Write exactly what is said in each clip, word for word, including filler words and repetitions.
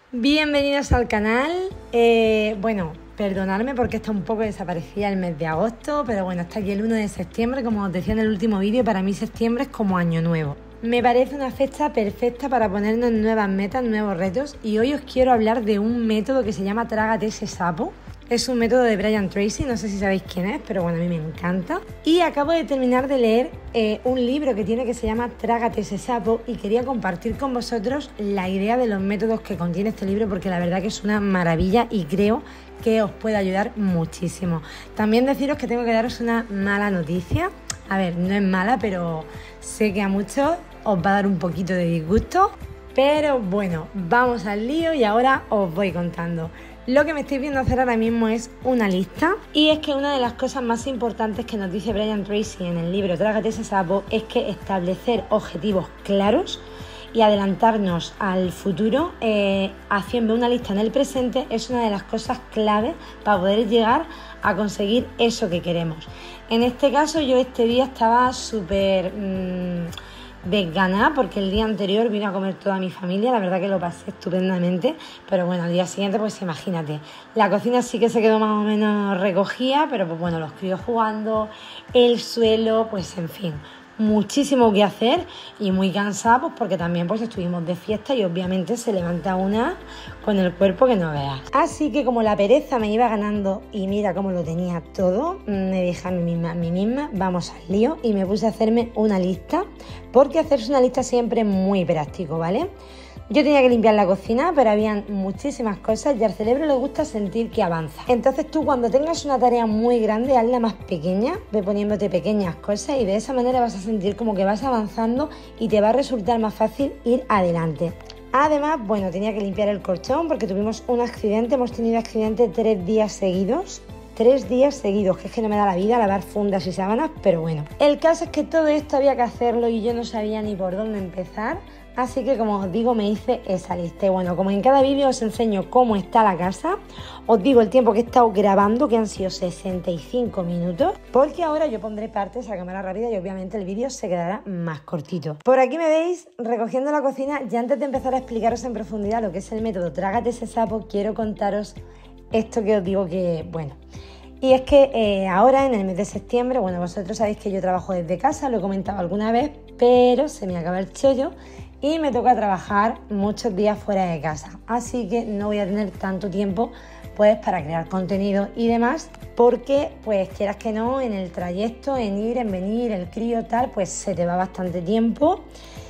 Bienvenidos al canal. Eh, bueno, perdonadme porque está un poco desaparecida el mes de agosto, pero bueno, está aquí el uno de septiembre, como os decía en el último vídeo, para mí septiembre es como año nuevo. Me parece una fecha perfecta para ponernos nuevas metas, nuevos retos, y hoy os quiero hablar de un método que se llama Trágate ese sapo. Es un método de Brian Tracy, no sé si sabéis quién es, pero bueno, a mí me encanta. Y acabo de terminar de leer eh, un libro que tiene que se llama Trágate ese sapo, y quería compartir con vosotros la idea de los métodos que contiene este libro, porque la verdad que es una maravilla y creo que os puede ayudar muchísimo. También deciros que tengo que daros una mala noticia. A ver, no es mala, pero sé que a muchos os va a dar un poquito de disgusto. Pero bueno, vamos al lío y ahora os voy contando. Lo que me estáis viendo hacer ahora mismo es una lista, y es que una de las cosas más importantes que nos dice Brian Tracy en el libro Trágate ese sapo es que establecer objetivos claros y adelantarnos al futuro eh, haciendo una lista en el presente es una de las cosas claves para poder llegar a conseguir eso que queremos. En este caso yo este día estaba súper mmm, desganada porque el día anterior vino a comer toda mi familia, la verdad que lo pasé estupendamente, pero bueno, al día siguiente pues imagínate, la cocina sí que se quedó más o menos recogida, pero pues bueno, los críos jugando, el suelo, pues en fin, muchísimo que hacer y muy cansada pues porque también pues estuvimos de fiesta y obviamente se levanta una con el cuerpo que no veas. Así que como la pereza me iba ganando y mira cómo lo tenía todo, me dije a mí misma, a mí misma, vamos al lío, y me puse a hacerme una lista, porque hacerse una lista siempre es muy práctico, ¿vale? Yo tenía que limpiar la cocina, pero habían muchísimas cosas y al cerebro le gusta sentir que avanza. Entonces tú cuando tengas una tarea muy grande, hazla más pequeña, ve poniéndote pequeñas cosas y de esa manera vas a sentir como que vas avanzando y te va a resultar más fácil ir adelante. Además, bueno, tenía que limpiar el colchón porque tuvimos un accidente, hemos tenido accidente tres días seguidos. Tres días seguidos, que es que no me da la vida lavar fundas y sábanas, pero bueno. El caso es que todo esto había que hacerlo y yo no sabía ni por dónde empezar, así que como os digo me hice esa lista. Y bueno, como en cada vídeo os enseño cómo está la casa, os digo el tiempo que he estado grabando, que han sido sesenta y cinco minutos, porque ahora yo pondré partes a cámara rápida y obviamente el vídeo se quedará más cortito. Por aquí me veis recogiendo la cocina, y antes de empezar a explicaros en profundidad lo que es el método Trágate ese sapo, quiero contaros esto que os digo que, bueno, y es que eh, ahora en el mes de septiembre, bueno, vosotros sabéis que yo trabajo desde casa, lo he comentado alguna vez, pero se me acaba el chollo y me toca trabajar muchos días fuera de casa, así que no voy a tener tanto tiempo pues para crear contenido y demás, porque pues quieras que no, en el trayecto, en ir, en venir, el crío tal, pues se te va bastante tiempo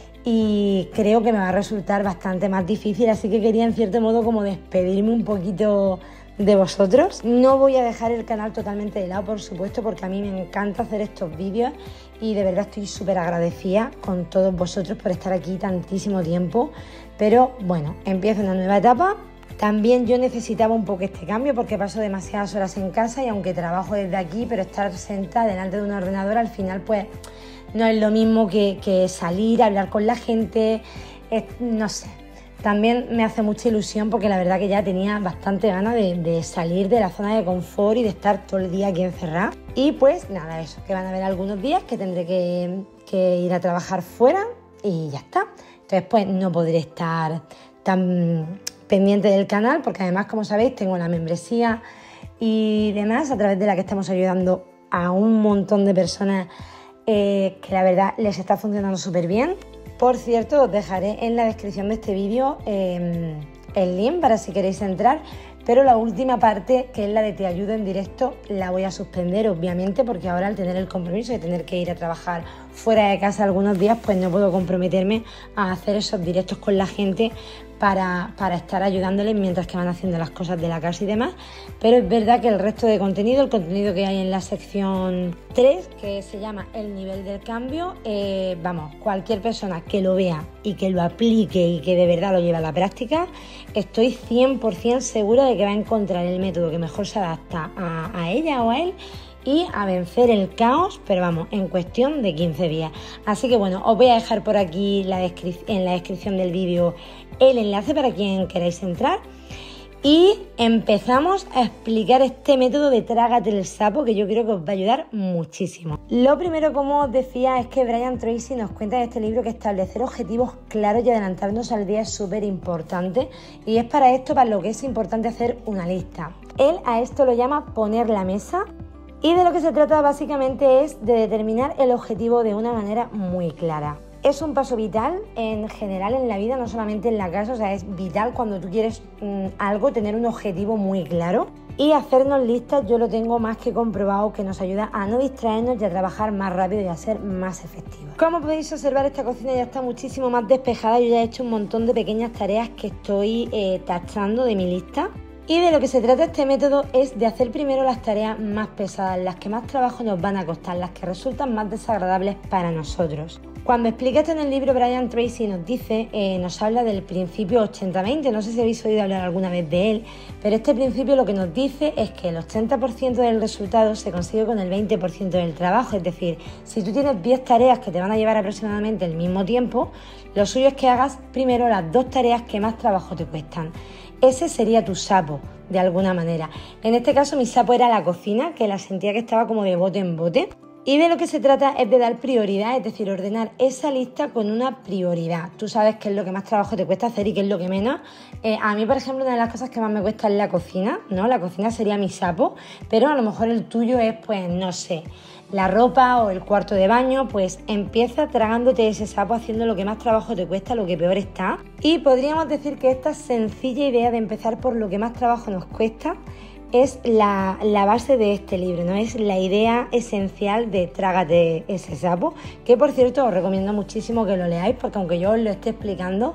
y creo que me va a resultar bastante más difícil, así que quería en cierto modo como despedirme un poquito de vosotros. No voy a dejar el canal totalmente de lado, por supuesto, porque a mí me encanta hacer estos vídeos y de verdad estoy súper agradecida con todos vosotros por estar aquí tantísimo tiempo, pero bueno, empiezo una nueva etapa. También yo necesitaba un poco este cambio porque paso demasiadas horas en casa y aunque trabajo desde aquí, pero estar sentada delante de un ordenador al final pues no es lo mismo que, que salir, hablar con la gente, es, no sé. También me hace mucha ilusión porque la verdad que ya tenía bastante ganas de, de salir de la zona de confort y de estar todo el día aquí encerrada. Y pues nada, eso, que van a haber algunos días que tendré que, que ir a trabajar fuera y ya está. Entonces pues no podré estar tan pendiente del canal porque además, como sabéis, tengo la membresía y demás a través de la que estamos ayudando a un montón de personas eh, que la verdad les está funcionando súper bien. Por cierto, os dejaré en la descripción de este vídeo eh, el link para si queréis entrar, pero la última parte, que es la de te ayudo en directo, la voy a suspender obviamente porque ahora al tener el compromiso de tener que ir a trabajar fuera de casa algunos días, pues no puedo comprometerme a hacer esos directos con la gente para, para estar ayudándoles mientras que van haciendo las cosas de la casa y demás. Pero es verdad que el resto de contenido, el contenido que hay en la sección tres, que se llama El nivel del cambio, eh, vamos, cualquier persona que lo vea y que lo aplique y que de verdad lo lleve a la práctica, estoy cien por ciento segura de que va a encontrar el método que mejor se adapta a, a ella o a él y a vencer el caos, pero vamos, en cuestión de quince días. Así que bueno, os voy a dejar por aquí la en la descripción del vídeo el enlace para quien queráis entrar. Y empezamos a explicar este método de trágate el sapo que yo creo que os va a ayudar muchísimo. Lo primero, como os decía, es que Brian Tracy nos cuenta en este libro que establecer objetivos claros y adelantarnos al día es súper importante, y es para esto para lo que es importante hacer una lista. Él a esto lo llama poner la mesa, y de lo que se trata básicamente es de determinar el objetivo de una manera muy clara. Es un paso vital en general en la vida, no solamente en la casa, o sea, es vital cuando tú quieres mmm, algo, tener un objetivo muy claro. Y hacernos listas, yo lo tengo más que comprobado, que nos ayuda a no distraernos y a trabajar más rápido y a ser más efectivos. Como podéis observar, esta cocina ya está muchísimo más despejada. Yo ya he hecho un montón de pequeñas tareas que estoy eh, tachando de mi lista. Y de lo que se trata este método es de hacer primero las tareas más pesadas, las que más trabajo nos van a costar, las que resultan más desagradables para nosotros. Cuando explica esto en el libro, Brian Tracy nos dice, eh, nos habla del principio ochenta veinte, no sé si habéis oído hablar alguna vez de él, pero este principio lo que nos dice es que el ochenta por ciento del resultado se consigue con el veinte por ciento del trabajo, es decir, si tú tienes diez tareas que te van a llevar aproximadamente el mismo tiempo, lo suyo es que hagas primero las dos tareas que más trabajo te cuestan. Ese sería tu sapo, de alguna manera. En este caso mi sapo era la cocina, que la sentía que estaba como de bote en bote. Y de lo que se trata es de dar prioridad, es decir, ordenar esa lista con una prioridad. Tú sabes qué es lo que más trabajo te cuesta hacer y qué es lo que menos. Eh, a mí, por ejemplo, una de las cosas que más me cuesta es la cocina, ¿no? La cocina sería mi sapo, pero a lo mejor el tuyo es, pues, no sé, la ropa o el cuarto de baño. Pues empieza tragándote ese sapo, haciendo lo que más trabajo te cuesta, lo que peor está. Y podríamos decir que esta sencilla idea de empezar por lo que más trabajo nos cuesta es la, la base de este libro, ¿no? Es la idea esencial de trágate ese sapo, que por cierto os recomiendo muchísimo que lo leáis, porque aunque yo os lo esté explicando,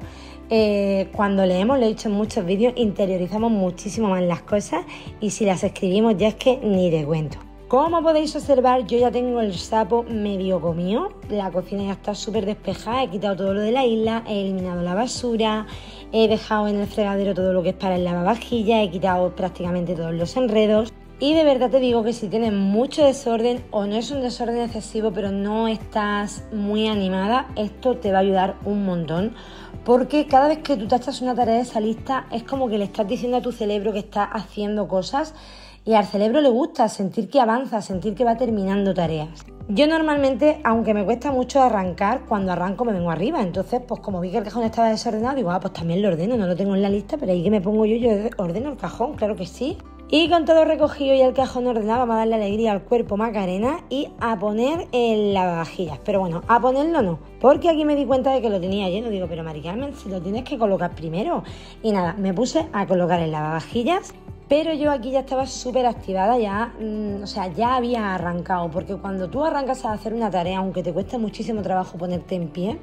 eh, cuando leemos, lo he dicho en muchos vídeos, interiorizamos muchísimo más las cosas, y si las escribimos ya es que ni te cuento. Como podéis observar, yo ya tengo el sapo medio comido, la cocina ya está súper despejada, he quitado todo lo de la isla, he eliminado la basura, he dejado en el fregadero todo lo que es para el lavavajillas, he quitado prácticamente todos los enredos. Y de verdad te digo que si tienes mucho desorden o no es un desorden excesivo pero no estás muy animada, esto te va a ayudar un montón, porque cada vez que tú tachas una tarea de esa lista es como que le estás diciendo a tu cerebro que estás haciendo cosas. Y al cerebro le gusta sentir que avanza, sentir que va terminando tareas. Yo normalmente, aunque me cuesta mucho arrancar, cuando arranco me vengo arriba. Entonces, pues como vi que el cajón estaba desordenado, digo, ah, pues también lo ordeno, no lo tengo en la lista, pero ahí que me pongo yo, yo ordeno el cajón, claro que sí. Y con todo recogido y el cajón ordenado, vamos a darle alegría al cuerpo, Macarena, y a poner el lavavajillas. Pero bueno, a ponerlo no, porque aquí me di cuenta de que lo tenía lleno. Digo, pero Mari Carmen, si lo tienes que colocar primero. Y nada, me puse a colocar el lavavajillas. Pero yo aquí ya estaba súper activada, ya, mmm, o sea, ya había arrancado, porque cuando tú arrancas a hacer una tarea, aunque te cueste muchísimo trabajo ponerte en pie,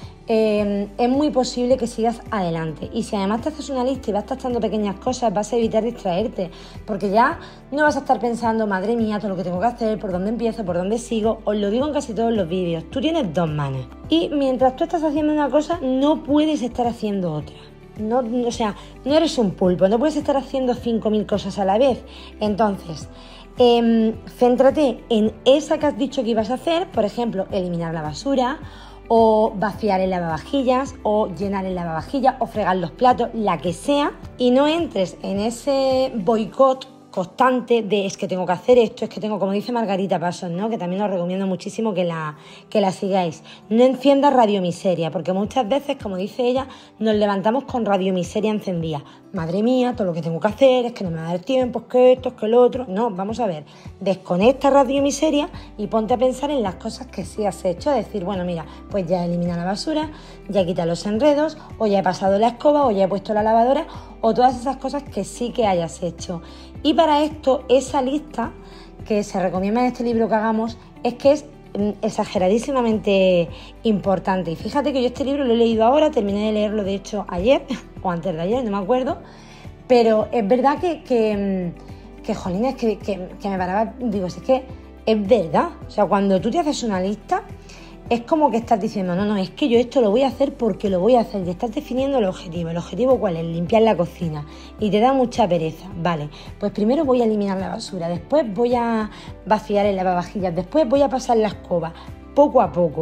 eh, es muy posible que sigas adelante. Y si además te haces una lista y vas tachando pequeñas cosas, vas a evitar distraerte, porque ya no vas a estar pensando, madre mía, todo lo que tengo que hacer, por dónde empiezo, por dónde sigo. Os lo digo en casi todos los vídeos, tú tienes dos manos y mientras tú estás haciendo una cosa, no puedes estar haciendo otra. No, o sea, no eres un pulpo, no puedes estar haciendo cinco mil cosas a la vez. Entonces, eh, céntrate en esa que has dicho que ibas a hacer, por ejemplo, eliminar la basura, o vaciar el lavavajillas, o llenar el lavavajillas, o fregar los platos, la que sea, y no entres en ese boicot constante de es que tengo que hacer esto, es que tengo, como dice Margarita Pasos, ¿no? Que también os recomiendo muchísimo que la, que la sigáis. No enciendas radiomiseria, porque muchas veces, como dice ella, nos levantamos con radiomiseria encendida. Madre mía, todo lo que tengo que hacer, es que no me va a dar tiempo, es que esto, es que lo otro. No, vamos a ver, desconecta radiomiseria y ponte a pensar en las cosas que sí has hecho. Decir, bueno, mira, pues ya he eliminado la basura, ya he quitado los enredos, o ya he pasado la escoba, o ya he puesto la lavadora, o todas esas cosas que sí que hayas hecho. Y para esto, esa lista que se recomienda en este libro que hagamos es que es exageradísimamente importante. Y fíjate que yo este libro lo he leído ahora, terminé de leerlo de hecho ayer o antes de ayer, no me acuerdo, pero es verdad que, que, que jolines, que, que, que me paraba, digo, es que es verdad, o sea, cuando tú te haces una lista, es como que estás diciendo, no, no, es que yo esto lo voy a hacer porque lo voy a hacer, y estás definiendo el objetivo. ¿El objetivo cuál es? Limpiar la cocina, y te da mucha pereza. Vale, pues primero voy a eliminar la basura, después voy a vaciar el lavavajillas, después voy a pasar la escoba, poco a poco.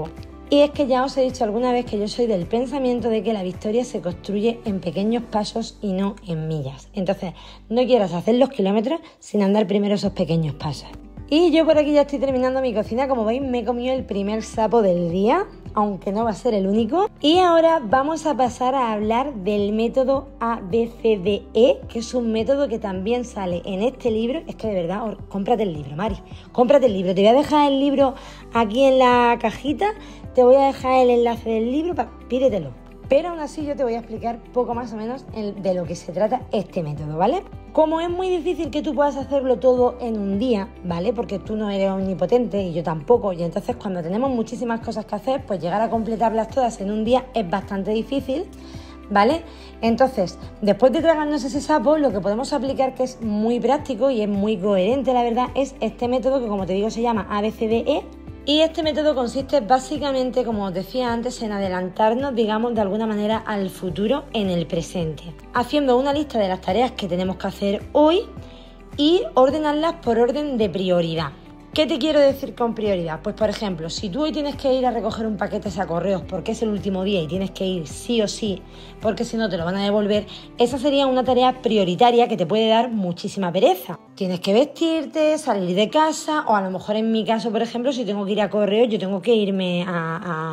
Y es que ya os he dicho alguna vez que yo soy del pensamiento de que la victoria se construye en pequeños pasos y no en millas. Entonces, no quieras hacer los kilómetros sin andar primero esos pequeños pasos. Y yo por aquí ya estoy terminando mi cocina. Como veis, me he comido el primer sapo del día, aunque no va a ser el único. Y ahora vamos a pasar a hablar del método A B C D E, que es un método que también sale en este libro. Es que de verdad, cómprate el libro, Mari. Cómprate el libro. Te voy a dejar el libro aquí en la cajita. Te voy a dejar el enlace del libro, para pídetelo. Pero aún así yo te voy a explicar poco más o menos de lo que se trata este método, ¿vale? Como es muy difícil que tú puedas hacerlo todo en un día, ¿vale? Porque tú no eres omnipotente y yo tampoco. Y entonces cuando tenemos muchísimas cosas que hacer, pues llegar a completarlas todas en un día es bastante difícil, ¿vale? Entonces, después de tragarnos ese sapo, lo que podemos aplicar, que es muy práctico y es muy coherente, la verdad, es este método que, como te digo, se llama A B C D E. Y este método consiste básicamente, como os decía antes, en adelantarnos, digamos, de alguna manera al futuro en el presente, haciendo una lista de las tareas que tenemos que hacer hoy y ordenarlas por orden de prioridad. ¿Qué te quiero decir con prioridad? Pues por ejemplo, si tú hoy tienes que ir a recoger un paquete a correos porque es el último día y tienes que ir sí o sí, porque si no te lo van a devolver, esa sería una tarea prioritaria que te puede dar muchísima pereza. Tienes que vestirte, salir de casa, o a lo mejor en mi caso, por ejemplo, si tengo que ir a correos, yo tengo que irme a, a,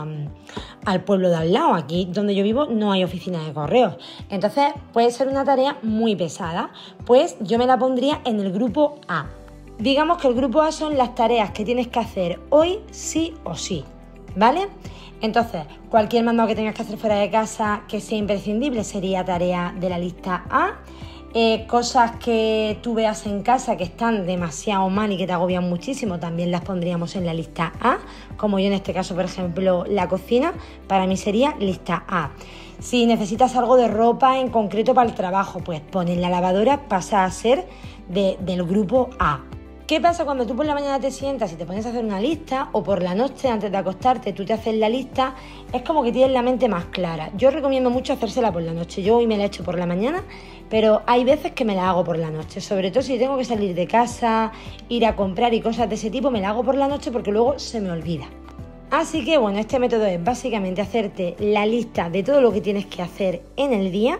al pueblo de al lado. Aquí donde yo vivo no hay oficina de correos. Entonces puede ser una tarea muy pesada. Pues yo me la pondría en el grupo A. Digamos que el grupo A son las tareas que tienes que hacer hoy sí o sí, ¿vale? Entonces, cualquier mandado que tengas que hacer fuera de casa que sea imprescindible sería tarea de la lista A. Eh, cosas que tú veas en casa que están demasiado mal y que te agobian muchísimo, también las pondríamos en la lista A, como yo en este caso, por ejemplo, la cocina, para mí sería lista A. Si necesitas algo de ropa en concreto para el trabajo, pues pon en la lavadora, pasa a ser de, del grupo A. ¿Qué pasa cuando tú por la mañana te sientas y te pones a hacer una lista, o por la noche antes de acostarte tú te haces la lista? Es como que tienes la mente más clara. Yo recomiendo mucho hacérsela por la noche. Yo hoy me la he hecho por la mañana, pero hay veces que me la hago por la noche. Sobre todo si tengo que salir de casa, ir a comprar y cosas de ese tipo, me la hago por la noche porque luego se me olvida. Así que bueno, este método es básicamente hacerte la lista de todo lo que tienes que hacer en el día,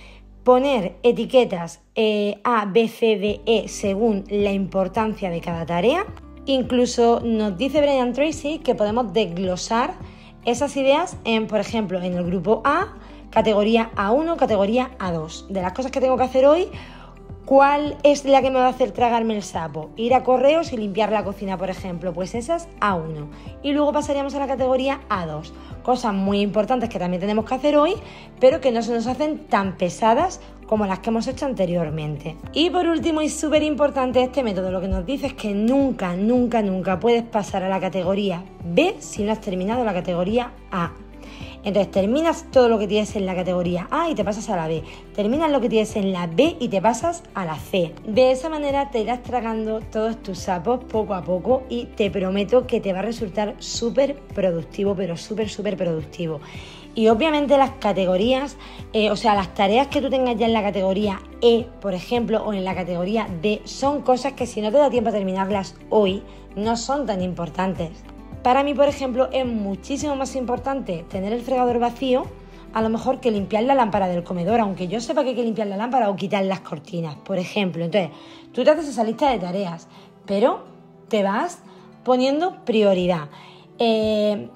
poner etiquetas eh, A, B, C, D, E según la importancia de cada tarea. Incluso nos dice Brian Tracy que podemos desglosar esas ideas en, por ejemplo, en el grupo A, categoría A uno, categoría A dos. De las cosas que tengo que hacer hoy, ¿cuál es la que me va a hacer tragarme el sapo? Ir a correos y limpiar la cocina, por ejemplo. Pues esa es A uno. Y luego pasaríamos a la categoría A dos. Cosas muy importantes que también tenemos que hacer hoy, pero que no se nos hacen tan pesadas como las que hemos hecho anteriormente. Y por último, y súper importante, este método lo que nos dice es que nunca, nunca, nunca puedes pasar a la categoría B si no has terminado la categoría A. Entonces terminas todo lo que tienes en la categoría A y te pasas a la B. Terminas lo que tienes en la B y te pasas a la C. De esa manera te irás tragando todos tus sapos poco a poco y te prometo que te va a resultar súper productivo, pero súper, súper productivo. Y obviamente las categorías, eh, o sea, las tareas que tú tengas ya en la categoría E, por ejemplo, o en la categoría D, son cosas que si no te da tiempo a terminarlas hoy, no son tan importantes. Para mí, por ejemplo, es muchísimo más importante tener el fregador vacío, a lo mejor, que limpiar la lámpara del comedor, aunque yo sepa que hay que limpiar la lámpara o quitar las cortinas, por ejemplo. Entonces, tú te haces esa lista de tareas, pero te vas poniendo prioridad. Eh,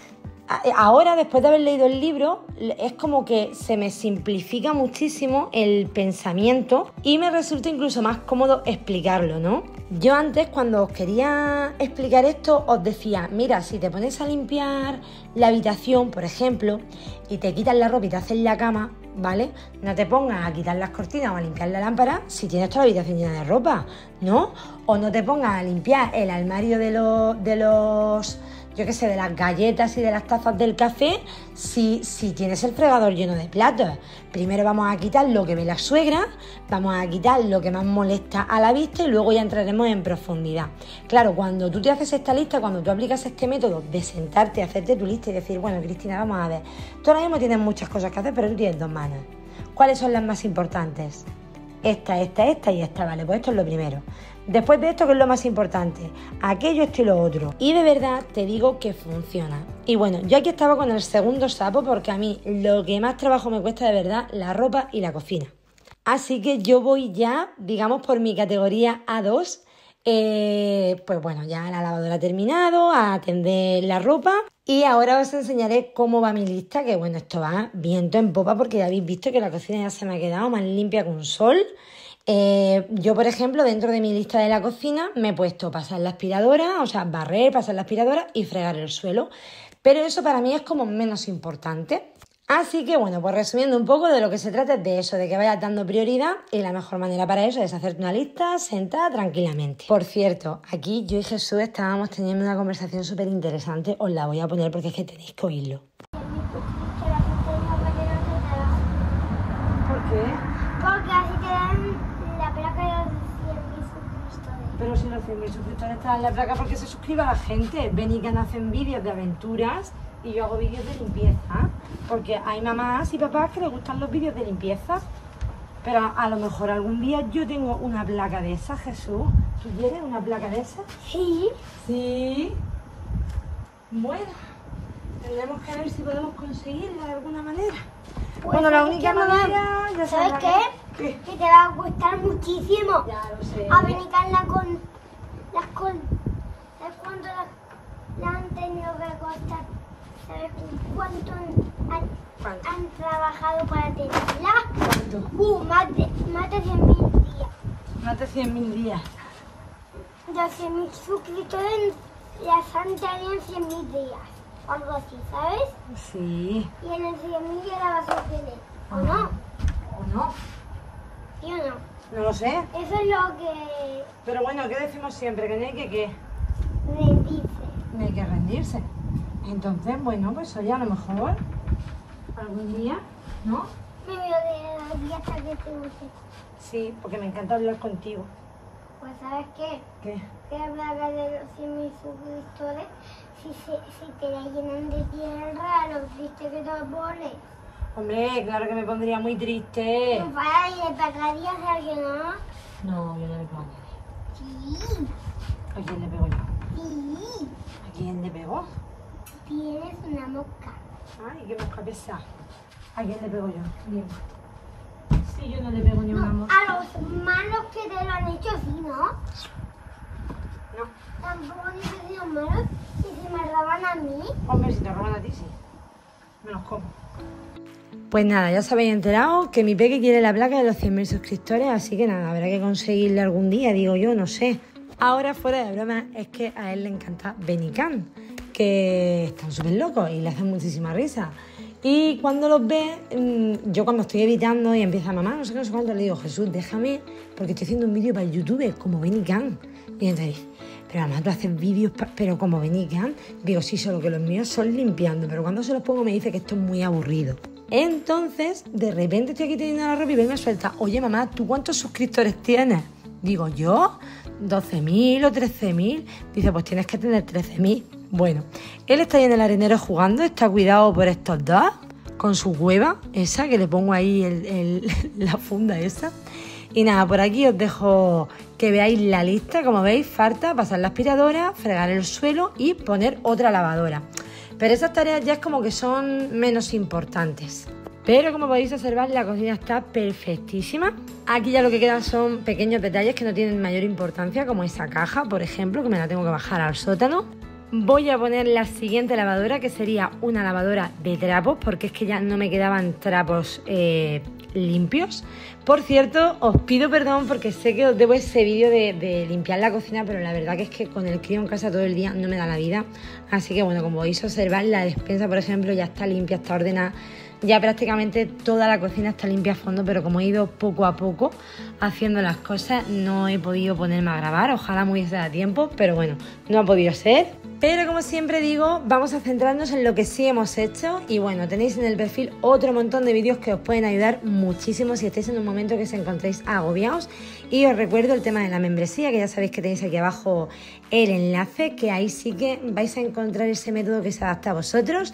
ahora, después de haber leído el libro, es como que se me simplifica muchísimo el pensamiento y me resulta incluso más cómodo explicarlo, ¿no? Yo antes, cuando os quería explicar esto, os decía, mira, si te pones a limpiar la habitación, por ejemplo, y te quitas la ropa y te haces la cama, ¿vale? No te pongas a quitar las cortinas o a limpiar la lámpara si tienes toda la habitación llena de ropa, ¿no? O no te pongas a limpiar el armario de los... De los yo qué sé, de las galletas y de las tazas del café, si, si tienes el fregador lleno de platos. Primero vamos a quitar lo que ve la suegra, vamos a quitar lo que más molesta a la vista y luego ya entraremos en profundidad. Claro, cuando tú te haces esta lista, cuando tú aplicas este método de sentarte, hacerte tu lista y decir, bueno, Cristina, vamos a ver, tú ahora mismo tienes muchas cosas que hacer, pero tú tienes dos manos. ¿Cuáles son las más importantes? Esta, esta, esta y esta, vale, pues esto es lo primero. Después de esto, ¿qué es lo más importante? Aquello, esto y lo otro. Y de verdad te digo que funciona. Y bueno, yo aquí estaba con el segundo sapo porque a mí lo que más trabajo me cuesta de verdad, la ropa y la cocina. Así que yo voy ya, digamos, por mi categoría A dos. Eh, pues bueno, ya la lavadora ha terminado, a tender la ropa. Y ahora os enseñaré cómo va mi lista, que bueno, esto va viento en popa porque ya habéis visto que la cocina ya se me ha quedado más limpia que un sol. Eh, yo, por ejemplo, dentro de mi lista de la cocina me he puesto pasar la aspiradora, o sea, barrer, pasar la aspiradora y fregar el suelo. Pero eso para mí es como menos importante. Así que bueno, pues resumiendo un poco, de lo que se trata es de eso, de que vayas dando prioridad, y la mejor manera para eso es hacerte una lista sentada tranquilamente. Por cierto, aquí yo y Jesús estábamos teniendo una conversación súper interesante, os la voy a poner porque es que tenéis que oírlo. ¿Por qué? Porque así te dan la placa de los cien mil suscriptores. Pero si los cien mil suscriptores están en la placa, ¿por qué se suscribe a la gente? Benican hacen vídeos de aventuras y yo hago vídeos de limpieza. Porque hay mamás y papás que les gustan los vídeos de limpieza. Pero a, a lo mejor algún día yo tengo una placa de esas, Jesús. ¿Tú quieres una placa de esas? Sí. Sí. Bueno, tendremos que ver si podemos conseguirla de alguna manera. Pues bueno, la ¿sabes única qué, mamá? manera... Ya ¿Sabes sabes qué? ¿Qué? Que te va a gustar muchísimo. Ya lo sé. A Benicarla con las con... ¿Sabes cuánto las la han tenido que costar? ¿Sabes cuánto han, ¿Cuánto? han trabajado para tenerla? ¿Cuánto? Uh, más de, más de cien mil días. Más de cien mil días. De cien mil suscriptores las han tenido en cien mil días. O algo así, ¿sabes? Sí. Y en el cien mil ya la vas a tener. ¿O no? ¿O no? ¿Sí o no? No lo sé. Eso es lo que Pero bueno, ¿qué decimos siempre? Que no hay que qué. rendirse. No hay que rendirse. Entonces, bueno, pues oye, a lo mejor algún día, ¿no? Me veo de los días hasta que te guste. Sí, porque me encanta hablar contigo. Pues ¿sabes qué? ¿Qué? Que la plaga de los cien mil suscriptores, si, se, si te la llenan de tierra, lo triste que te pones. Hombre, claro que me pondría muy triste. No para y le pagarías a alguien, ¿no? No, yo no le pego a nadie. Sí, ¿A quién le pego yo? sí. ¿A quién le pego? Tienes una mosca. Ay, qué mosca pesada. ¿A quién le pego yo? Dime. Sí, yo no le pego ni una No, mosca. a los malos que te lo han hecho, sí, ¿no? No. Tampoco dices que son malos. Y si me roban a mí, Hombre, si te roban a ti, sí. Me los como. Pues nada, ya os habéis enterado que mi peque quiere la placa de los cien mil suscriptores, así que nada, habrá que conseguirle algún día, digo yo, no sé. Ahora, fuera de broma, es que a él le encanta Benican, que están súper locos y le hacen muchísima risa. Y cuando los ve, yo cuando estoy editando y empieza mamá, no sé qué, no sé cuánto, le digo, Jesús, déjame, porque estoy haciendo un vídeo para el YouTube, como Benican. Y entonces, pero mamá, tú haces vídeos, pa pero como Benican. Digo, sí, solo que los míos son limpiando, pero cuando se los pongo me dice que esto es muy aburrido. Entonces, de repente estoy aquí teniendo la ropa y me suelta, oye mamá, ¿tú cuántos suscriptores tienes? Digo, ¿yo? ¿doce mil o trece mil? Dice, pues tienes que tener trece mil. Bueno, él está ahí en el arenero jugando, está cuidado por estos dos, con su cueva, esa, que le pongo ahí el, el, la funda esa. Y nada, por aquí os dejo que veáis la lista. Como veis, falta pasar la aspiradora, fregar el suelo y poner otra lavadora. Pero esas tareas ya es como que son menos importantes. Pero como podéis observar, la cocina está perfectísima. Aquí ya lo que quedan son pequeños detalles que no tienen mayor importancia, como esa caja, por ejemplo, que me la tengo que bajar al sótano. Voy a poner la siguiente lavadora, que sería una lavadora de trapos, porque es que ya no me quedaban trapos eh, limpios. Por cierto, os pido perdón porque sé que os debo ese vídeo de, de limpiar la cocina, pero la verdad que es que con el crío en casa todo el día no me da la vida. Así que bueno, como podéis observar, la despensa, por ejemplo, ya está limpia, está ordenada. Ya prácticamente toda la cocina está limpia a fondo, pero como he ido poco a poco haciendo las cosas, no he podido ponerme a grabar. Ojalá me hubiese dado tiempo, pero bueno, no ha podido ser. Pero como siempre digo, vamos a centrarnos en lo que sí hemos hecho. Y bueno, tenéis en el perfil otro montón de vídeos que os pueden ayudar muchísimo si estáis en un momento que os encontréis agobiados. Y os recuerdo el tema de la membresía, que ya sabéis que tenéis aquí abajo el enlace, que ahí sí que vais a encontrar ese método que se adapta a vosotros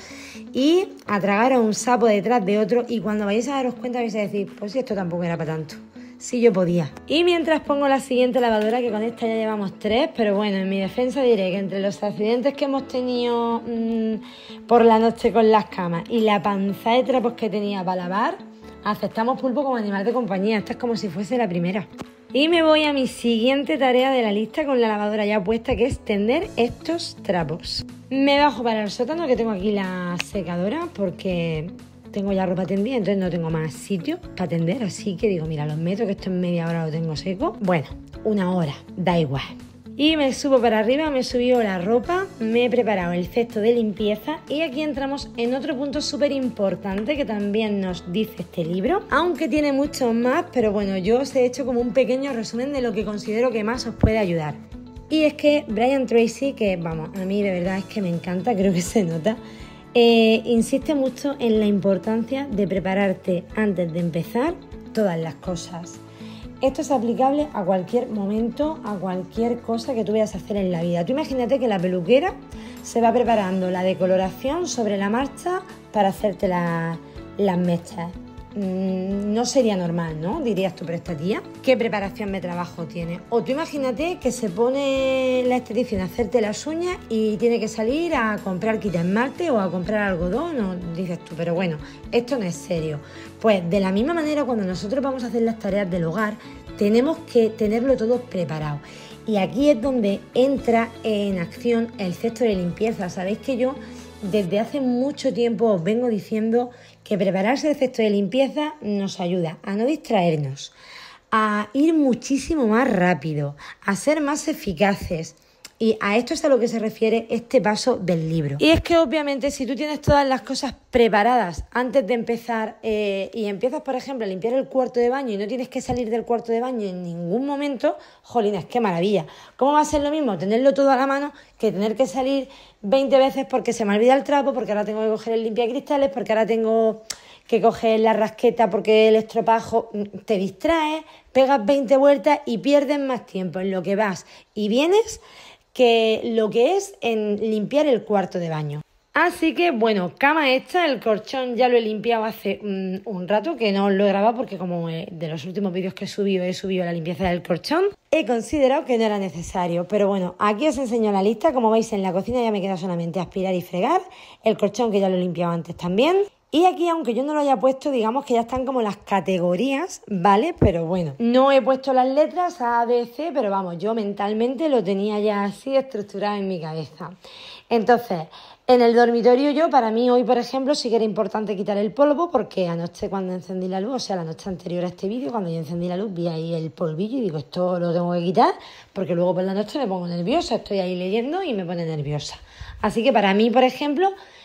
y a tragar a un sapo detrás de otro, y cuando vayáis a daros cuenta vais a decir, pues si esto tampoco era para tanto. si yo podía. Y mientras pongo la siguiente lavadora, que con esta ya llevamos tres, pero bueno, en mi defensa diré que entre los accidentes que hemos tenido mmm, por la noche con las camas y la panza de trapos que tenía para lavar, aceptamos pulpo como animal de compañía. Esta es como si fuese la primera. Y me voy a mi siguiente tarea de la lista con la lavadora ya puesta, que es tender estos trapos. Me bajo para el sótano, que tengo aquí la secadora, porque tengo ya ropa tendida, entonces no tengo más sitio para tender, así que digo, mira, los meto, que esto en media hora lo tengo seco. Bueno, una hora, da igual. Y me subo para arriba, me he subido la ropa, me he preparado el cesto de limpieza y aquí entramos en otro punto súper importante que también nos dice este libro, aunque tiene muchos más, pero bueno, yo os he hecho como un pequeño resumen de lo que considero que más os puede ayudar. Y es que Brian Tracy, que vamos, a mí de verdad es que me encanta, creo que se nota, Eh, insiste mucho en la importancia de prepararte antes de empezar todas las cosas. Esto es aplicable a cualquier momento, a cualquier cosa que tú vayas a hacer en la vida. Tú imagínate que la peluquera se va preparando la decoloración sobre la marcha para hacerte la, las mechas. Mm, no sería normal, ¿no? Dirías tú, pero esta tía, ¿qué preparación de trabajo tiene? O tú imagínate que se pone la esteticista a hacerte las uñas y tiene que salir a comprar quita esmalte o a comprar algodón, o dices tú, pero bueno, esto no es serio. Pues de la misma manera, cuando nosotros vamos a hacer las tareas del hogar, tenemos que tenerlo todo preparado. Y aquí es donde entra en acción el cesto de limpieza. Sabéis que yo desde hace mucho tiempo os vengo diciendo que prepararse el cesto de limpieza nos ayuda a no distraernos, a ir muchísimo más rápido, a ser más eficaces. Y a esto es a lo que se refiere este paso del libro. Y es que obviamente si tú tienes todas las cosas preparadas antes de empezar eh, y empiezas, por ejemplo, a limpiar el cuarto de baño y no tienes que salir del cuarto de baño en ningún momento, jolines, qué maravilla. ¿Cómo va a ser lo mismo tenerlo todo a la mano que tener que salir veinte veces porque se me olvida el trapo, porque ahora tengo que coger el limpiacristales, porque ahora tengo que coger la rasqueta porque el estropajo te distrae, pegas veinte vueltas y pierdes más tiempo en lo que vas y vienes que lo que es en limpiar el cuarto de baño. Así que bueno, cama hecha, el colchón ya lo he limpiado hace un, un rato, que no lo he grabado porque como de los últimos vídeos que he subido he subido la limpieza del colchón, he considerado que no era necesario. Pero bueno, aquí os enseño la lista. Como veis, en la cocina ya me queda solamente aspirar y fregar, el colchón que ya lo he limpiado antes también. Y aquí, aunque yo no lo haya puesto, digamos que ya están como las categorías, ¿vale? Pero bueno, no he puesto las letras A, B, C, pero vamos, yo mentalmente lo tenía ya así estructurado en mi cabeza. Entonces, en el dormitorio yo, para mí hoy, por ejemplo, sí que era importante quitar el polvo, porque anoche cuando encendí la luz, o sea, la noche anterior a este vídeo, cuando yo encendí la luz, vi ahí el polvillo y digo, esto lo tengo que quitar, porque luego por la noche me pongo nerviosa, estoy ahí leyendo y me pone nerviosa. Así que para mí, por ejemplo,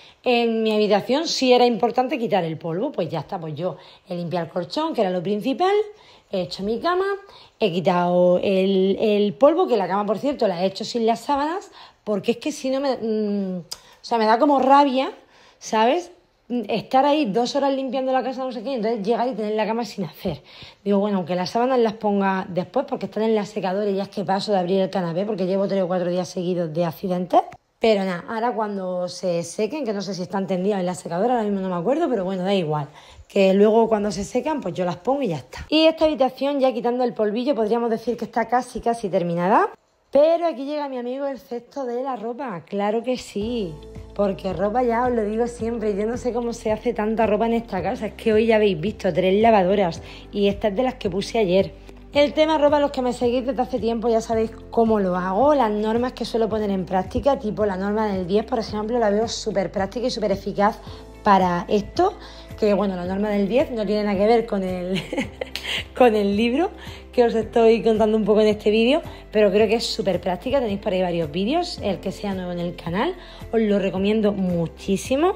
en mi habitación sí era importante quitar el polvo, pues ya está, pues yo he limpiado el colchón, que era lo principal, he hecho mi cama, he quitado el, el polvo, que la cama, por cierto, la he hecho sin las sábanas, porque es que si no me... Mmm, o sea, me da como rabia, ¿sabes? Estar ahí dos horas limpiando la casa, no sé qué, y entonces llegar y tener la cama sin hacer. Digo, bueno, aunque las sábanas las ponga después, porque están en la secadora y ya es que paso de abrir el canapé, porque llevo tres o cuatro días seguidos de accidentes. Pero nada, ahora cuando se sequen, que no sé si están tendidas en la secadora, ahora mismo no me acuerdo, pero bueno, da igual. Que luego cuando se secan, pues yo las pongo y ya está. Y esta habitación, ya quitando el polvillo, podríamos decir que está casi, casi terminada. Pero aquí llega mi amigo el cesto de la ropa, claro que sí. Porque ropa, ya os lo digo siempre, yo no sé cómo se hace tanta ropa en esta casa. Es que hoy ya habéis visto tres lavadoras y esta es de las que puse ayer. El tema ropa, los que me seguís desde hace tiempo ya sabéis cómo lo hago, las normas que suelo poner en práctica, tipo la norma del diez, por ejemplo, la veo súper práctica y súper eficaz para esto, que bueno, la norma del diez no tiene nada que ver con el, con el libro que os estoy contando un poco en este vídeo, pero creo que es súper práctica, tenéis por ahí varios vídeos, el que sea nuevo en el canal, os lo recomiendo muchísimo.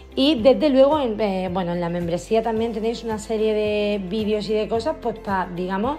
Y desde luego, en, eh, bueno, en la membresía también tenéis una serie de vídeos y de cosas, pues para, digamos,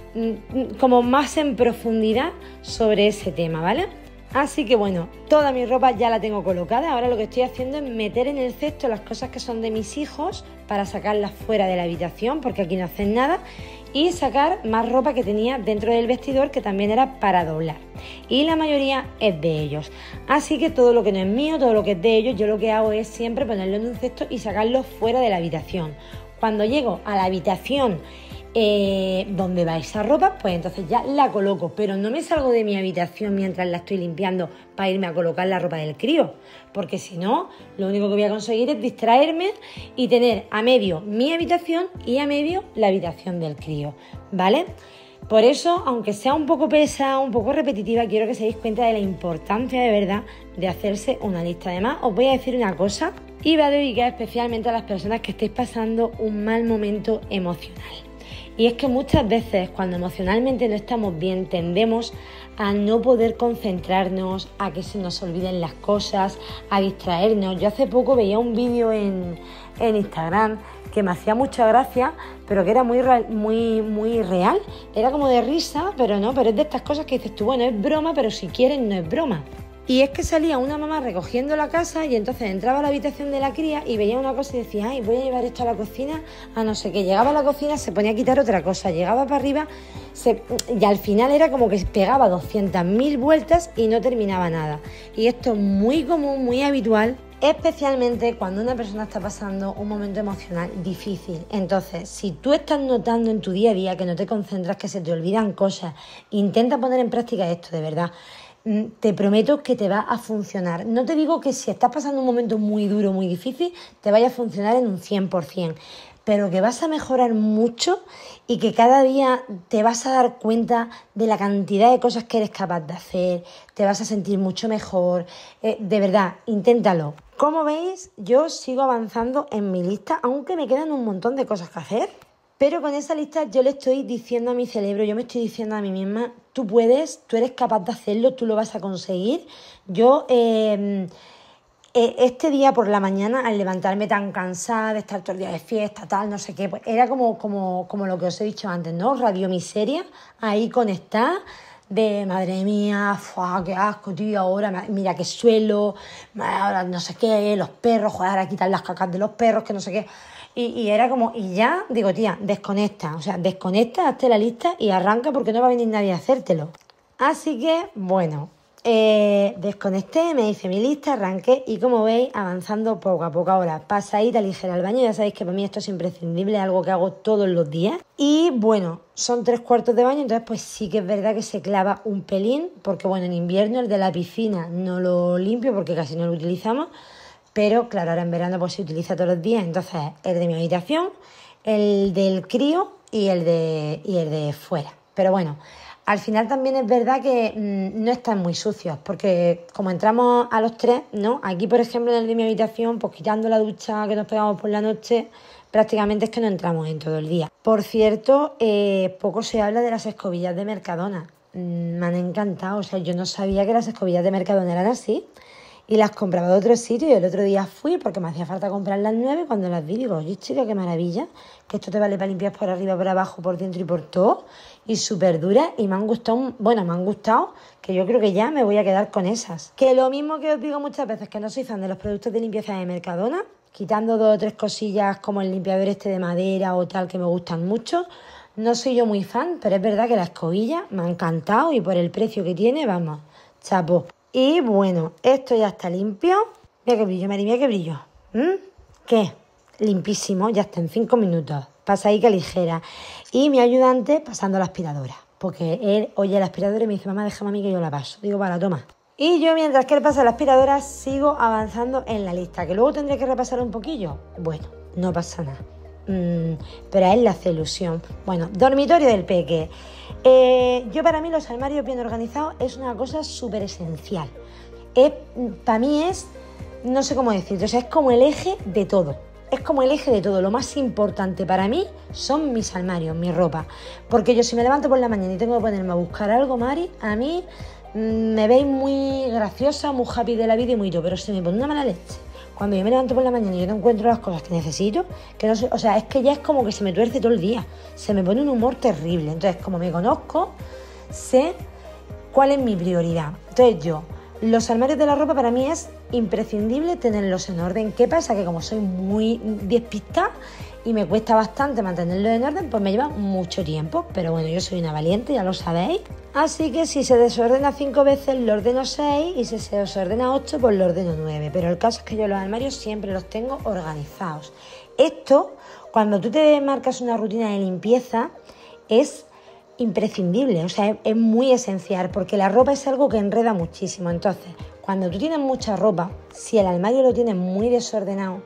como más en profundidad sobre ese tema, ¿vale? Así que bueno, toda mi ropa ya la tengo colocada. Ahora lo que estoy haciendo es meter en el cesto las cosas que son de mis hijos para sacarlas fuera de la habitación, porque aquí no hacen nada, y sacar más ropa que tenía dentro del vestidor, que también era para doblar, y la mayoría es de ellos. Así que todo lo que no es mío, todo lo que es de ellos, yo lo que hago es siempre ponerlo en un cesto y sacarlo fuera de la habitación. Cuando llego a la habitación eh, donde va esa ropa, pues entonces ya la coloco, pero no me salgo de mi habitación mientras la estoy limpiando para irme a colocar la ropa del crío, porque si no, lo único que voy a conseguir es distraerme y tener a medio mi habitación y a medio la habitación del crío, ¿vale? Por eso, aunque sea un poco pesada, un poco repetitiva, quiero que se deis cuenta de la importancia de verdad de hacerse una lista. Además, os voy a decir una cosa y va a dedicar especialmente a las personas que estéis pasando un mal momento emocional. Y es que muchas veces cuando emocionalmente no estamos bien tendemos a no poder concentrarnos, a que se nos olviden las cosas, a distraernos. Yo hace poco veía un vídeo en, en Instagram que me hacía mucha gracia, pero que era muy, muy, muy real. Era como de risa, pero no, pero es de estas cosas que dices tú, bueno, es broma, pero si quieres no es broma. Y es que salía una mamá recogiendo la casa y entonces entraba a la habitación de la cría y veía una cosa y decía, ay, voy a llevar esto a la cocina, a no sé qué. Llegaba a la cocina, se ponía a quitar otra cosa, llegaba para arriba se... y al final era como que pegaba doscientas mil vueltas y no terminaba nada. Y esto es muy común, muy habitual, especialmente cuando una persona está pasando un momento emocional difícil. Entonces, si tú estás notando en tu día a día que no te concentras, que se te olvidan cosas, intenta poner en práctica esto, de verdad. Te prometo que te va a funcionar. No te digo que si estás pasando un momento muy duro, muy difícil, te vaya a funcionar en un cien por ciento, pero que vas a mejorar mucho y que cada día te vas a dar cuenta de la cantidad de cosas que eres capaz de hacer, te vas a sentir mucho mejor. Eh, de verdad, inténtalo. Como veis, yo sigo avanzando en mi lista, aunque me quedan un montón de cosas que hacer. Pero con esa lista yo le estoy diciendo a mi cerebro, yo me estoy diciendo a mí misma, tú puedes, tú eres capaz de hacerlo, tú lo vas a conseguir. Yo eh, eh, este día por la mañana, al levantarme tan cansada de estar todo el día de fiesta, tal, no sé qué, pues era como, como, como lo que os he dicho antes, ¿no? Radio miseria, ahí conectada, de madre mía, ¡fua, qué asco, tío! Ahora mira qué suelo, ahora no sé qué, los perros, joder, a quitar las cacas de los perros, que no sé qué. Y, y era como, y ya, digo, tía, desconecta, o sea, desconecta, hazte la lista y arranca porque no va a venir nadie a hacértelo. Así que, bueno, eh, desconecté, me hice mi lista, arranqué y como veis, avanzando poco a poco. Ahora, pasadita ligera al baño, ya sabéis que para mí esto es imprescindible, es algo que hago todos los días. Y bueno, son tres cuartos de baño, entonces pues sí que es verdad que se clava un pelín, porque bueno, en invierno el de la piscina no lo limpio porque casi no lo utilizamos. Pero claro, ahora en verano pues se utiliza todos los días, entonces el de mi habitación, el del crío y el de, y el de fuera. Pero bueno, al final también es verdad que mmm, no están muy sucios, porque como entramos a los tres, ¿no? Aquí, por ejemplo, en el de mi habitación, pues quitando la ducha que nos pegamos por la noche, prácticamente es que no entramos en todo el día. Por cierto, eh, poco se habla de las escobillas de Mercadona. Mm, me han encantado, o sea, yo no sabía que las escobillas de Mercadona eran así. Y las compraba de otro sitio y el otro día fui porque me hacía falta comprarlas nueve. Cuando las vi digo, oye chica, qué maravilla, que esto te vale para limpiar por arriba, por abajo, por dentro y por todo, y súper duras, y me han gustado, bueno, me han gustado, que yo creo que ya me voy a quedar con esas. Que lo mismo que os digo muchas veces, que no soy fan de los productos de limpieza de Mercadona, quitando dos o tres cosillas como el limpiador este de madera o tal que me gustan mucho, no soy yo muy fan, pero es verdad que la escobilla me ha encantado y por el precio que tiene, vamos, chapó. Y bueno, esto ya está limpio. Mira qué brillo, Mari, mira qué brillo. ¿Mm? ¿Qué? Limpísimo, ya está en cinco minutos. Pasadica ligera. Y mi ayudante pasando la aspiradora. Porque él oye la aspiradora y me dice, mamá, déjame a mí que yo la paso. Digo, para, toma. Y yo, mientras que él pasa la aspiradora, sigo avanzando en la lista. ¿Que luego tendré que repasar un poquillo? Bueno, no pasa nada. Mm, pero a él le hace ilusión. Bueno, dormitorio del peque. Eh, yo para mí los armarios bien organizados es una cosa súper esencial. Es, para mí es, no sé cómo decirlo, o sea, es como el eje de todo. Es como el eje de todo. Lo más importante para mí son mis armarios, mi ropa. Porque yo si me levanto por la mañana y tengo que ponerme a buscar algo, Mari, a mí mmm, me veis muy graciosa, muy happy de la vida y muy todo, pero se me pone una mala leche. Cuando yo me levanto por la mañana y yo no encuentro las cosas que necesito, que no sé, o sea, es que ya es como que se me tuerce todo el día. Se me pone un humor terrible. Entonces, como me conozco, sé cuál es mi prioridad. Entonces yo, los armarios de la ropa para mí es imprescindible tenerlos en orden. ¿Qué pasa? Que como soy muy despistada y me cuesta bastante mantenerlos en orden, pues me lleva mucho tiempo. Pero bueno, yo soy una valiente, ya lo sabéis. Así que si se desordena cinco veces, lo ordeno seis, y si se desordena ocho, pues lo ordeno nueve. Pero el caso es que yo los armarios siempre los tengo organizados. Esto, Cuando tú te marcas una rutina de limpieza es imprescindible, o sea, es, es muy esencial porque la ropa es algo que enreda muchísimo. Entonces, cuando tú tienes mucha ropa, si el armario lo tienes muy desordenado,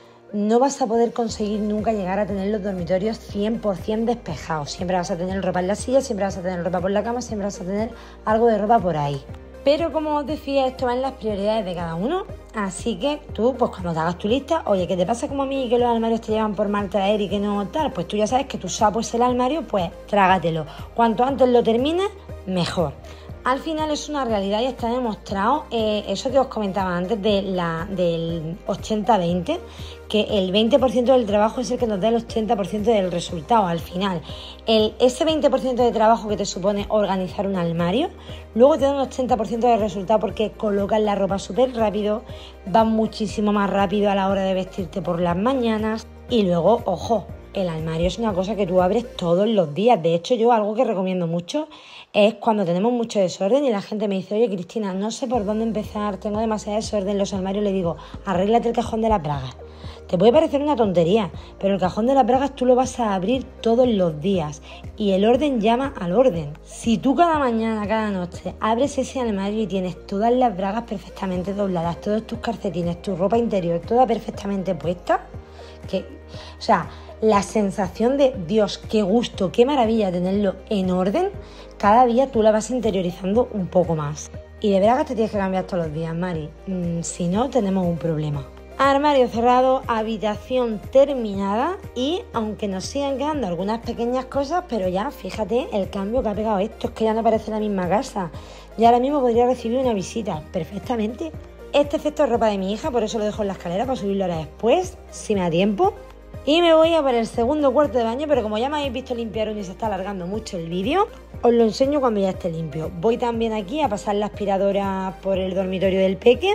no vas a poder conseguir nunca llegar a tener los dormitorios cien por ciento despejados. Siempre vas a tener ropa en la silla, siempre vas a tener ropa por la cama, siempre vas a tener algo de ropa por ahí. Pero como os decía, esto va en las prioridades de cada uno, así que tú, pues cuando te hagas tu lista, oye, ¿qué te pasa como a mí que los armarios te llevan por mal traer y que no tal? Pues tú ya sabes que tu sapo es el armario, pues trágatelo. Cuanto antes lo termines, mejor. Al final es una realidad y está demostrado, eh, eso que os comentaba antes de la, del ochenta veinte, que el veinte por ciento del trabajo es el que nos da el ochenta por ciento del resultado al final. El, ese veinte por ciento de trabajo que te supone organizar un armario, luego te da un ochenta por ciento de resultado porque colocas la ropa súper rápido, vas muchísimo más rápido a la hora de vestirte por las mañanas y luego, ojo, el armario es una cosa que tú abres todos los días. De hecho, yo algo que recomiendo mucho es cuando tenemos mucho desorden y la gente me dice, oye, Cristina, no sé por dónde empezar, tengo demasiado desorden en los armarios, le digo, arréglate el cajón de las bragas. Te puede parecer una tontería, pero el cajón de las bragas tú lo vas a abrir todos los días y el orden llama al orden. Si tú cada mañana, cada noche abres ese armario y tienes todas las bragas perfectamente dobladas, todos tus calcetines, tu ropa interior, toda perfectamente puesta, que, o sea, la sensación de Dios, qué gusto, qué maravilla tenerlo en orden, cada día tú la vas interiorizando un poco más. Y de bragas te tienes que cambiar todos los días, Mari, mm, si no tenemos un problema. Armario cerrado, habitación terminada y aunque nos sigan quedando algunas pequeñas cosas, pero ya fíjate el cambio que ha pegado esto, es que ya no parece la misma casa. Y ahora mismo podría recibir una visita perfectamente. Este efecto es ropa de mi hija, por eso lo dejo en la escalera para subirlo ahora después, si me da tiempo. Y me voy a por el segundo cuarto de baño, pero como ya me habéis visto limpiar uno y se está alargando mucho el vídeo, os lo enseño cuando ya esté limpio. Voy también aquí a pasar la aspiradora por el dormitorio del peque.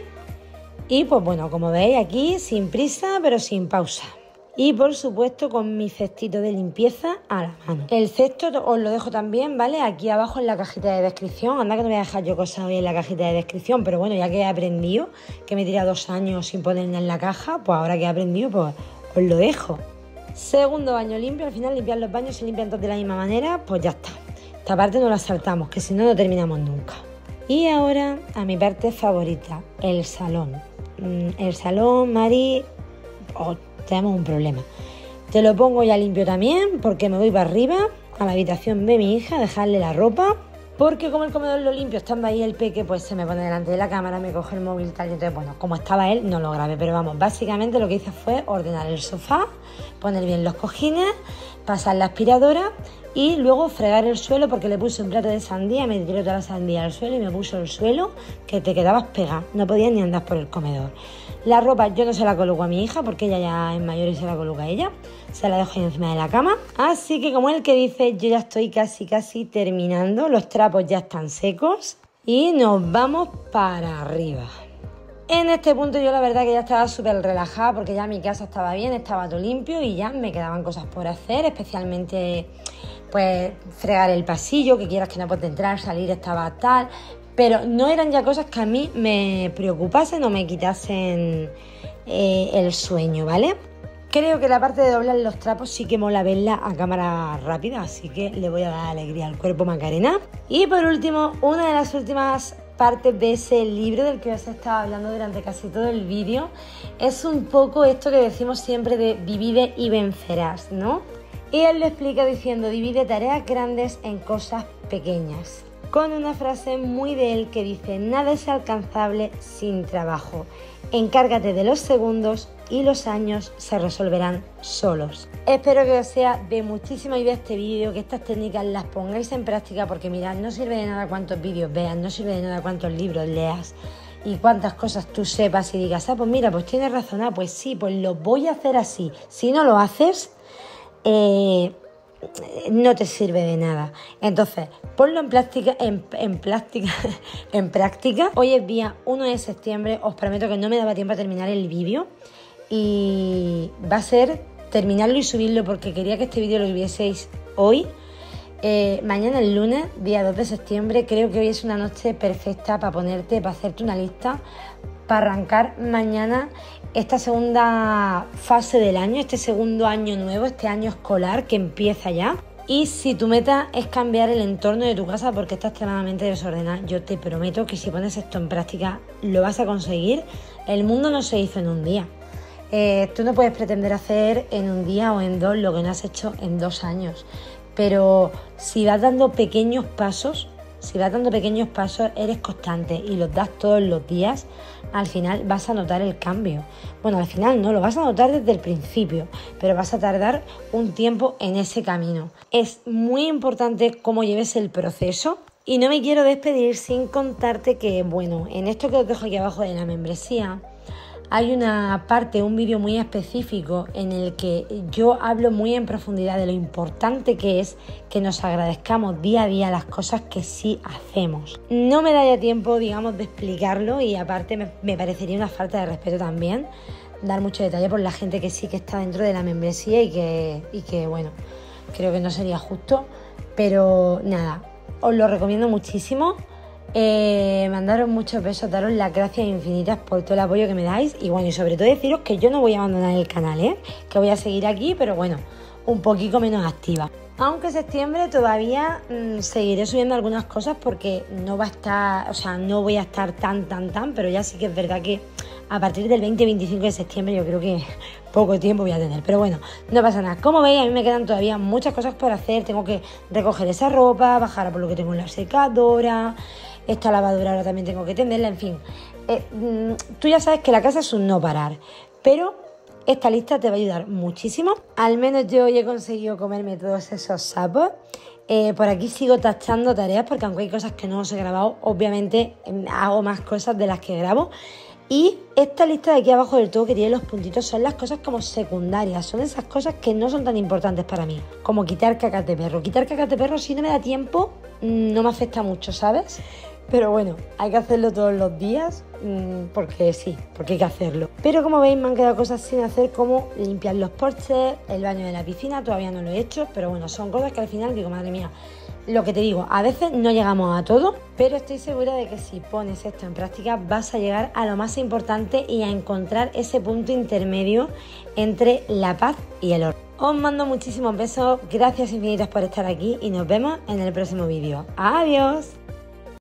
Y pues bueno, como veis aquí, sin prisa, pero sin pausa. Y por supuesto con mi cestito de limpieza a la mano. El cesto os lo dejo también, ¿vale? Aquí abajo en la cajita de descripción. Anda que no voy a dejar yo cosas hoy en la cajita de descripción, pero bueno, ya que he aprendido, que me he tirado dos años sin ponerla en la caja, pues ahora que he aprendido, pues os lo dejo. Segundo baño limpio, al final limpiar los baños se limpian todos de la misma manera, pues ya está. Esta parte no la saltamos, que si no, no terminamos nunca. Y ahora a mi parte favorita, el salón. El salón, Mari, oh, tenemos un problema. Te lo pongo ya limpio también porque me voy para arriba a la habitación de mi hija a dejarle la ropa. Porque como el comedor lo limpio, estando ahí el peque, pues se me pone delante de la cámara, me coge el móvil y tal. Y entonces, bueno, como estaba él, no lo grabé. Pero vamos, básicamente lo que hice fue ordenar el sofá, poner bien los cojines, pasar la aspiradora y luego fregar el suelo porque le puse un plato de sandía, me tiró toda la sandía al suelo y me puso el suelo que te quedabas pegada, no podías ni andar por el comedor. La ropa yo no se la coloco a mi hija porque ella ya es mayor y se la coloca a ella, se la dejo ahí encima de la cama. Así que como el que dice, yo ya estoy casi casi terminando, los trapos ya están secos y nos vamos para arriba. En este punto yo la verdad que ya estaba súper relajada porque ya mi casa estaba bien, estaba todo limpio y ya me quedaban cosas por hacer, especialmente pues fregar el pasillo, que quieras que no puedes entrar, salir, estaba tal, pero no eran ya cosas que a mí me preocupasen o me quitasen eh, el sueño, ¿vale? Creo que la parte de doblar los trapos sí que mola verla a cámara rápida, así que le voy a dar alegría al cuerpo Macarena. Y por último, una de las últimas parte de ese libro del que os he estado hablando durante casi todo el vídeo es un poco esto que decimos siempre de divide y vencerás, ¿no? Y él lo explica diciendo divide tareas grandes en cosas pequeñas, con una frase muy de él que dice nada es alcanzable sin trabajo, encárgate de los segundos y los años se resolverán solos. Espero que os sea de muchísima ayuda este vídeo, que estas técnicas las pongáis en práctica porque mirad, no sirve de nada cuántos vídeos veas, no sirve de nada cuántos libros leas y cuántas cosas tú sepas y digas, ah, pues mira, pues tienes razón, ah, pues sí, pues lo voy a hacer así. Si no lo haces, eh, no te sirve de nada. Entonces, ponlo en práctica, en, en práctica, en práctica. Hoy es día uno de septiembre, os prometo que no me daba tiempo a terminar el vídeo y va a ser terminarlo y subirlo porque quería que este vídeo lo vieseis hoy. Eh, mañana el lunes, día dos de septiembre, creo que hoy es una noche perfecta para ponerte, para hacerte una lista para arrancar mañana esta segunda fase del año, este segundo año nuevo, este año escolar que empieza ya. Y si tu meta es cambiar el entorno de tu casa porque está extremadamente desordenada, yo te prometo que si pones esto en práctica lo vas a conseguir. El mundo no se hizo en un día. Eh, tú no puedes pretender hacer en un día o en dos lo que no has hecho en dos años. Pero si vas dando pequeños pasos, si vas dando pequeños pasos, eres constante y los das todos los días, al final vas a notar el cambio. Bueno, al final no, lo vas a notar desde el principio, pero vas a tardar un tiempo en ese camino. Es muy importante cómo lleves el proceso y no me quiero despedir sin contarte que, bueno, en esto que os dejo aquí abajo de la membresía, hay una parte, un vídeo muy específico en el que yo hablo muy en profundidad de lo importante que es que nos agradezcamos día a día las cosas que sí hacemos. No me da ya tiempo, digamos, de explicarlo y aparte me, me parecería una falta de respeto también dar mucho detalle por la gente que sí que está dentro de la membresía y que, y que bueno, creo que no sería justo, pero nada, os lo recomiendo muchísimo. Eh, mandaros muchos besos, daros las gracias infinitas por todo el apoyo que me dais y bueno, y sobre todo deciros que yo no voy a abandonar el canal, ¿eh? Que voy a seguir aquí, pero bueno, un poquito menos activa. Aunque septiembre todavía mmm, seguiré subiendo algunas cosas porque no va a estar, o sea, no voy a estar tan, tan, tan, pero ya sí que es verdad que a partir del veinte veinticinco de septiembre yo creo que poco tiempo voy a tener, pero bueno, no pasa nada. Como veis, a mí me quedan todavía muchas cosas por hacer, tengo que recoger esa ropa, bajar a por lo que tengo en la secadora. Esta lavadora ahora también tengo que tenderla, en fin. Eh, tú ya sabes que la casa es un no parar, pero esta lista te va a ayudar muchísimo. Al menos yo hoy he conseguido comerme todos esos sapos. Eh, por aquí sigo tachando tareas porque aunque hay cosas que no os he grabado, obviamente hago más cosas de las que grabo. Y esta lista de aquí abajo del todo que tiene los puntitos son las cosas como secundarias, son esas cosas que no son tan importantes para mí, como quitar cacas de perro. Quitar cacas de perro si no me da tiempo no me afecta mucho, ¿sabes? Pero bueno, hay que hacerlo todos los días porque sí, porque hay que hacerlo. Pero como veis me han quedado cosas sin hacer como limpiar los porches, el baño de la piscina, todavía no lo he hecho, pero bueno, son cosas que al final digo, madre mía, lo que te digo, a veces no llegamos a todo, pero estoy segura de que si pones esto en práctica vas a llegar a lo más importante y a encontrar ese punto intermedio entre la paz y el orden. Os mando muchísimos besos, gracias infinitas por estar aquí y nos vemos en el próximo vídeo. ¡Adiós!